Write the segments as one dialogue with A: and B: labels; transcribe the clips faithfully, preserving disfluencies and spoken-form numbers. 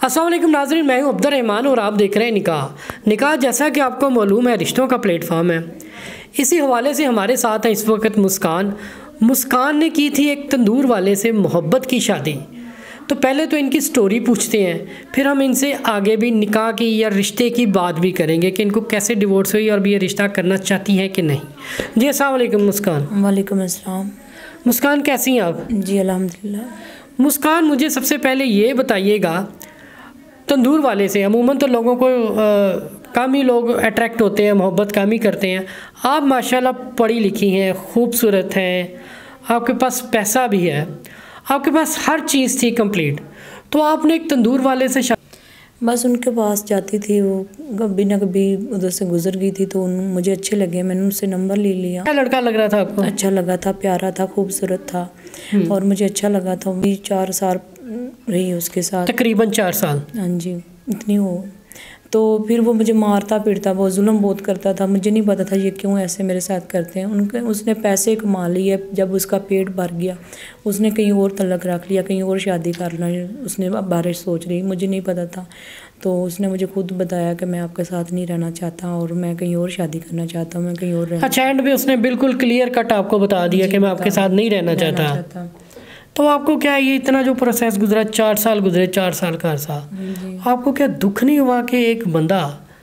A: अस्सलाम वालेकुम नाज़रीन, मैं हूं अब्दुल रहमान और आप देख रहे हैं निकाह। निकाह जैसा कि आपको मालूम है रिश्तों का प्लेटफॉर्म है। इसी हवाले से हमारे साथ हैं इस वक्त मुस्कान। मुस्कान ने की थी एक तंदूर वाले से मोहब्बत की शादी। तो पहले तो इनकी स्टोरी पूछते हैं, फिर हम इनसे आगे भी निकाह की या रिश्ते की बात भी करेंगे कि इनको कैसे डिवोर्स हुई और भी ये रिश्ता करना चाहती हैं कि नहीं। जी अस्सलाम वालेकुम मुस्कान।
B: वालेकुम अस्सलाम।
A: मुस्कान कैसी हैं आप?
B: जी अल्हम्दुलिल्लाह।
A: मुस्कान, मुझे सबसे पहले ये बताइएगा, तंदूर वाले से अमूमन तो लोगों को आ, कम ही लोग अट्रैक्ट होते हैं, मोहब्बत कम ही करते हैं। आप माशाल्लाह पढ़ी लिखी हैं, खूबसूरत हैं, आपके पास पैसा भी है, आपके पास हर चीज़ थी कंप्लीट, तो आपने एक तंदूर वाले से शा...
B: बस उनके पास जाती थी, वो कभी ना कभी उधर से गुजर गई थी तो मुझे अच्छे लगे, मैंने उनसे नंबर ले लिया।
A: क्या लड़का लग रहा था आपको?
B: अच्छा लगा था, प्यारा था, खूबसूरत था और मुझे अच्छा लगा था। भी चार साल रही उसके साथ,
A: तकरीबन चार साल।
B: हाँ जी, इतनी हो। तो फिर वो मुझे मारता पीटता, वो जुल्म बहुत करता था। मुझे नहीं पता था ये क्यों ऐसे मेरे साथ करते हैं। उनके उसने पैसे कमा लिए, जब उसका पेट भर गया उसने कहीं और तलक रख लिया, कहीं और शादी करना उसने बारिश सोच रही, मुझे नहीं पता था। तो उसने मुझे खुद बताया कि मैं आपके साथ नहीं रहना चाहता और मैं कहीं और शादी करना चाहता हूँ, मैं कहीं और रहना।
A: अच्छा, एंड में उसने बिल्कुल क्लियर कट आपको बता दिया कि मैं आपके साथ नहीं रहना चाहता। तो आपको क्या ये इतना जो प्रोसेस गुजरा, चार साल गुजरे, चार साल का अरसा, आपको क्या दुख नहीं हुआ कि एक बंदा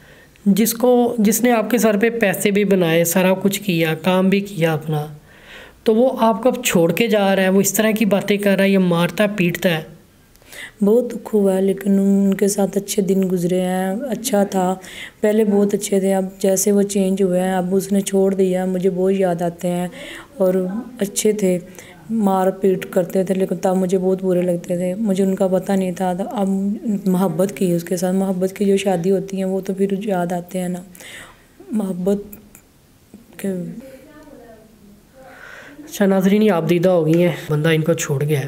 A: जिसको जिसने आपके सर पे पैसे भी बनाए, सारा कुछ किया, काम भी किया अपना, तो वो आपको अब छोड़ के जा रहा है, वो इस तरह की बातें कर रहा है, ये मारता पीटता है?
B: बहुत दुख हुआ है, लेकिन उनके साथ अच्छे दिन गुजरे हैं। अच्छा था, पहले बहुत अच्छे थे, अब जैसे वो चेंज हुए हैं, अब उसने छोड़ दिया, मुझे बहुत याद आते हैं। और अच्छे थे, मार पीट करते थे, लेकिन तब मुझे बहुत बुरे लगते थे, मुझे उनका पता नहीं था। अब मोहब्बत की उसके साथ, मोहब्बत की जो शादी होती है वो तो फिर याद आते हैं ना, मोहब्बत के।
A: अच्छा नाज़रीन, आप दीदा हो गई हैं, बंदा इनको छोड़ गया है,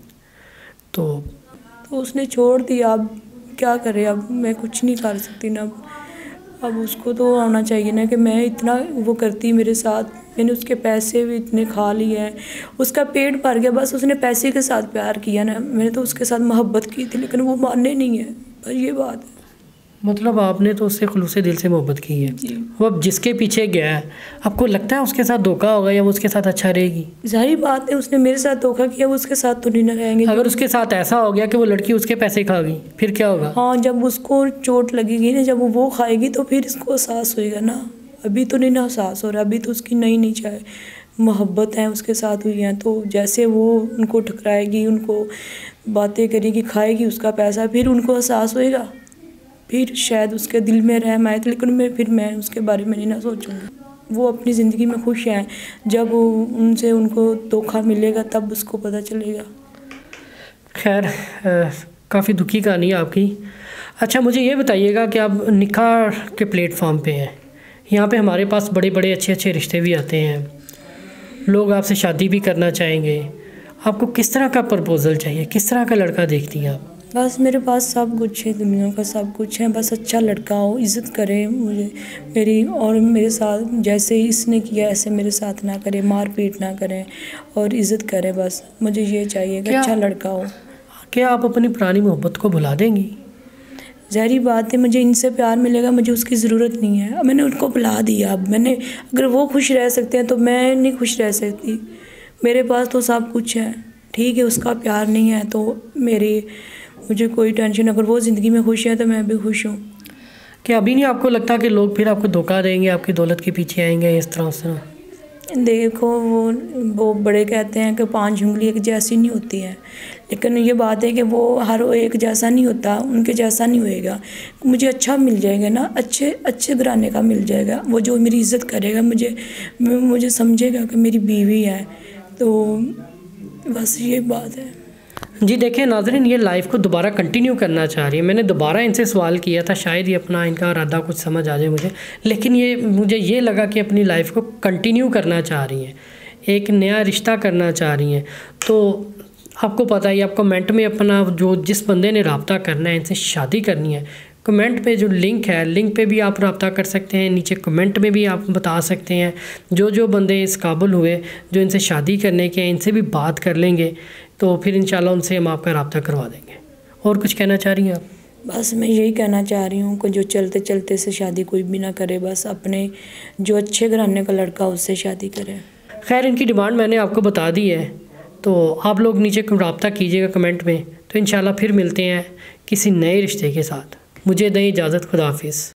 A: तो
B: तो उसने छोड़ दिया, अब क्या करे, अब मैं कुछ नहीं कर सकती ना। अब उसको तो आना चाहिए ना कि मैं इतना वो करती मेरे साथ, मैंने उसके पैसे भी इतने खा लिए हैं, उसका पेट भर गया, बस उसने पैसे के साथ प्यार किया ना। मैंने तो उसके साथ मोहब्बत की थी, लेकिन वो मानने नहीं है, बस ये बात है। मतलब
A: आपने तो उससे खुलूसे दिल से मोहब्बत की है, वो अब जिसके पीछे गया है, आपको लगता है उसके साथ धोखा होगा या वो उसके साथ अच्छा रहेगी?
B: जाहिर बात है, उसने मेरे साथ धोखा किया, वो उसके साथ तो नहीं ना रहेंगे।
A: अगर उसके साथ ऐसा हो गया कि वो लड़की उसके पैसे खा गई, फिर क्या होगा?
B: हाँ, जब उसको चोट लगेगी ना, जब वो खाएगी तो फिर इसको एहसास होएगा ना। अभी तो नहीं ना एहसास हो रहा, अभी तो उसकी नई नई चाहे मोहब्बत है उसके साथ हुई हैं, तो जैसे वो उनको ठुकराएगी, उनको बातें करेगी, खाएगी उसका पैसा, फिर उनको एहसास होएगा, फिर शायद उसके दिल में रहम आए। लेकिन मैं फिर मैं उसके बारे में नहीं ना सोचूंगी। वो अपनी ज़िंदगी में खुश हैं, जब उनसे उनको धोखा मिलेगा तब उसको पता चलेगा।
A: खैर, काफ़ी दुखी कहानी है आपकी। अच्छा, मुझे ये बताइएगा कि आप निकाह के प्लेटफॉर्म पे हैं, यहाँ पे हमारे पास बड़े बड़े अच्छे अच्छे रिश्ते भी आते हैं, लोग आपसे शादी भी करना चाहेंगे, आपको किस तरह का प्रपोज़ल चाहिए, किस तरह का लड़का देखती हैं आप?
B: बस मेरे पास सब कुछ है, दुनिया का सब कुछ है, बस अच्छा लड़का हो, इज़्ज़त करे मुझे मेरी, और मेरे साथ जैसे इसने किया ऐसे मेरे साथ ना करे, मार पीट ना करे और इज़्ज़त करे। बस मुझे ये चाहिए कि अच्छा लड़का हो।
A: क्या आप अपनी पुरानी मोहब्बत को भुला देंगी?
B: ज़ाहिर बात है, मुझे इनसे प्यार मिलेगा, मुझे उसकी ज़रूरत नहीं है, मैंने उनको भुला दिया। अब मैंने, अगर वो खुश रह सकते हैं तो मैं नहीं खुश रह सकती। मेरे पास तो सब कुछ है, ठीक है, उसका प्यार नहीं है तो मेरी मुझे कोई टेंशन, अगर वो ज़िंदगी में खुश है तो मैं भी खुश हूँ।
A: क्या अभी नहीं आपको लगता कि लोग फिर आपको धोखा देंगे, आपकी दौलत के पीछे आएंगे इस तरह से?
B: देखो, वो वो बड़े कहते हैं कि पांच उंगली एक जैसी नहीं होती है, लेकिन ये बात है कि वो हर एक जैसा नहीं होता, उनके जैसा नहीं होएगा। मुझे अच्छा मिल जाएगा ना, अच्छे अच्छे घराने का मिल जाएगा, वो जो मेरी इज़्ज़त करेगा, मुझे मुझे समझेगा कि मेरी बीवी है, तो बस ये बात है।
A: जी देखिए नाज़रीन, ये लाइफ को दोबारा कंटिन्यू करना चाह रही है। मैंने दोबारा इनसे सवाल किया था, शायद ये अपना इनका इरादा कुछ समझ आ जाए मुझे, लेकिन ये मुझे ये लगा कि अपनी लाइफ को कंटिन्यू करना चाह रही हैं, एक नया रिश्ता करना चाह रही हैं। तो आपको पता ही, आप कमेंट में अपना जो जिस बंदे ने रब्ता करना है, इनसे शादी करनी है, कमेंट पे जो लिंक है, लिंक पे भी आप रब्ता कर सकते हैं, नीचे कमेंट में भी आप बता सकते हैं। जो जो बंदे इस काबिल हुए जो इनसे शादी करने के, इनसे भी बात कर लेंगे, तो फिर इंशाल्लाह उनसे हम आपका रब्ता करवा देंगे। और कुछ कहना चाह रही हैं आप?
B: बस मैं यही कहना चाह रही हूँ कि जो चलते चलते से शादी कोई भी ना करे, बस अपने जो अच्छे घराने का लड़का उससे शादी करे।
A: खैर इनकी डिमांड मैंने आपको बता दी है, तो आप लोग नीचे रब्ता कीजिएगा कमेंट में। तो इंशाल्लाह फिर मिलते हैं किसी नए रिश्ते के साथ। मुझे दें इजाज़त, खुदा हाफिज़।